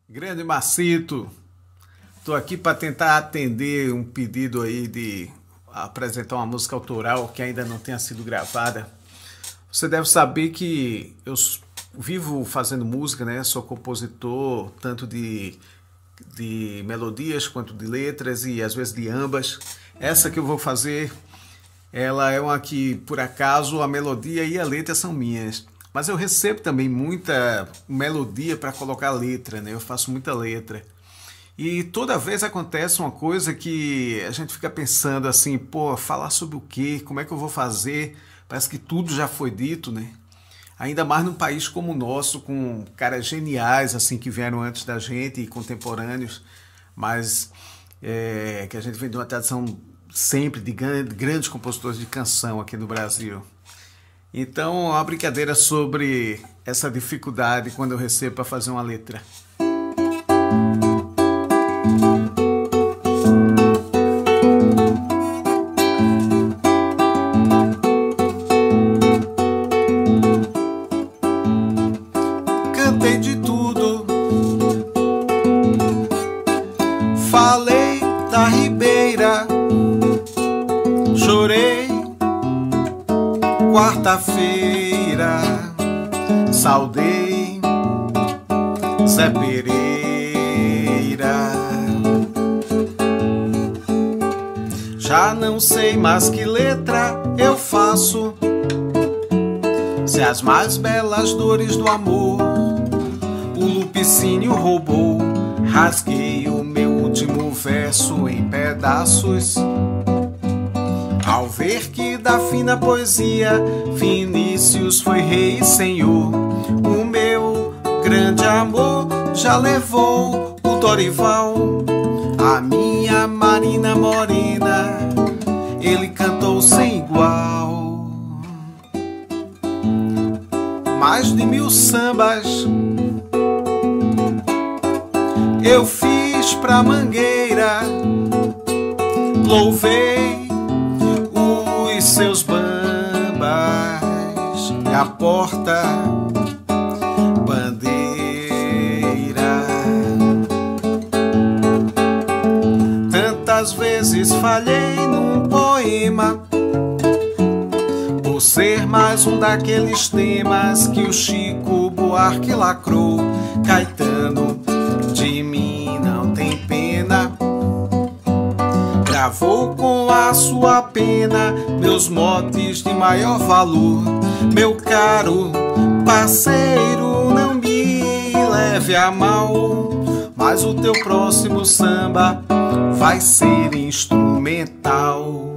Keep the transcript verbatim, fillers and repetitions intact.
Grande Marcito, estou aqui para tentar atender um pedido aí de apresentar uma música autoral que ainda não tenha sido gravada. Você deve saber que eu vivo fazendo música, né? Sou compositor tanto de, de melodias quanto de letras e às vezes de ambas. Essa que eu vou fazer, ela é uma que por acaso a melodia e a letra são minhas. Mas eu recebo também muita melodia para colocar letra, né? Eu faço muita letra. E toda vez acontece uma coisa que a gente fica pensando assim, pô, falar sobre o quê? Como é que eu vou fazer? Parece que tudo já foi dito, né? Ainda mais num país como o nosso, com caras geniais assim que vieram antes da gente e contemporâneos, mas é, que a gente vem de uma tradição sempre de grandes compositores de canção aqui no Brasil. Então, uma brincadeira sobre essa dificuldade quando eu recebo para fazer uma letra. Cantei de tudo, falei da ribeira, chorei quarta-feira, saudei Zé Pereira. Já não sei mais que letra eu faço, se as mais belas dores do amor o Lupicínio roubou. Rasguei o meu último verso em pedaços ao ver que da fina poesia Vinícius foi rei e senhor. O meu grande amor já levou o Dorival, a minha Marina Morena ele cantou sem igual. Mais de mil sambas eu fiz pra Mangueira, louvei os seus bambas e a porta bandeira. Tantas vezes falhei num poema por ser mais um daqueles temas que o Chico Buarque lacrou. Caetano, de mim não tem pena, gravou com a sua pena meus motes de maior valor. Meu caro parceiro, não me leve a mal, mas o teu próximo samba vai ser instrumental.